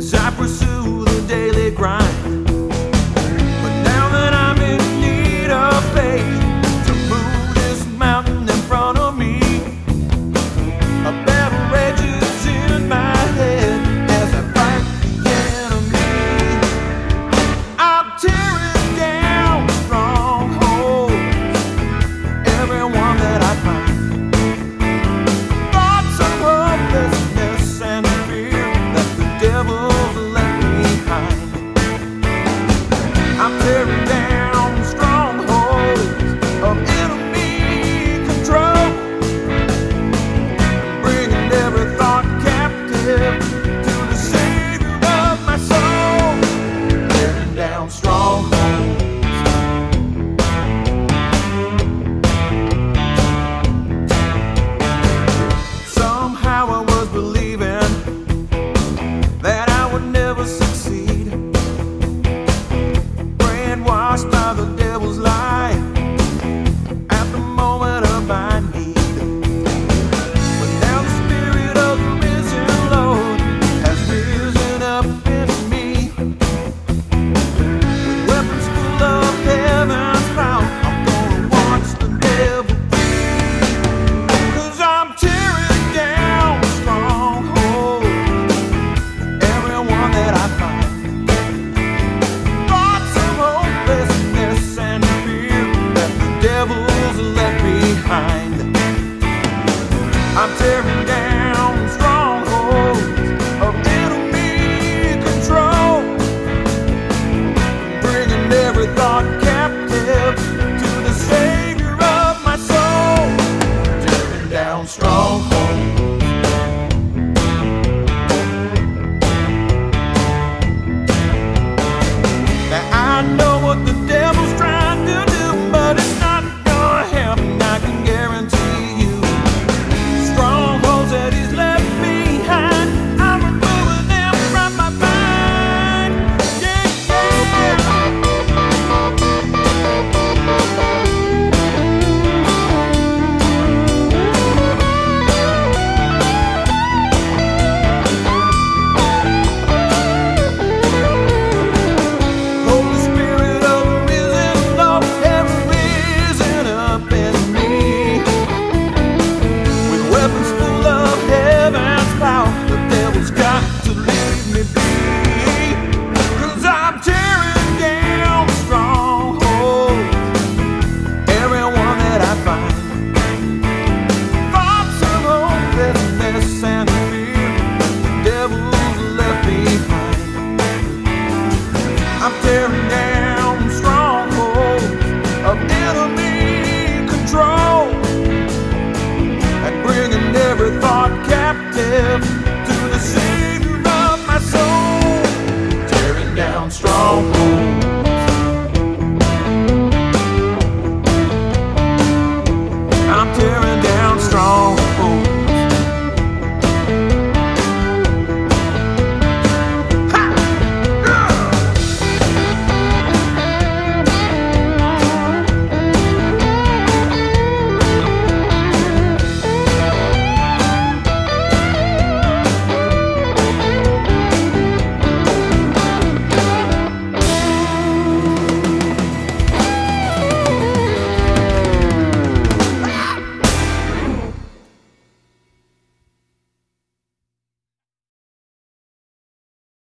as I pursue the daily grind. But now that I'm in need of faith to move this mountain in front of me, a battle rages in my head as I fight the enemy. I'm tearing down strongholds, everyone that I find. Thoughts of hopelessness and fear that the devil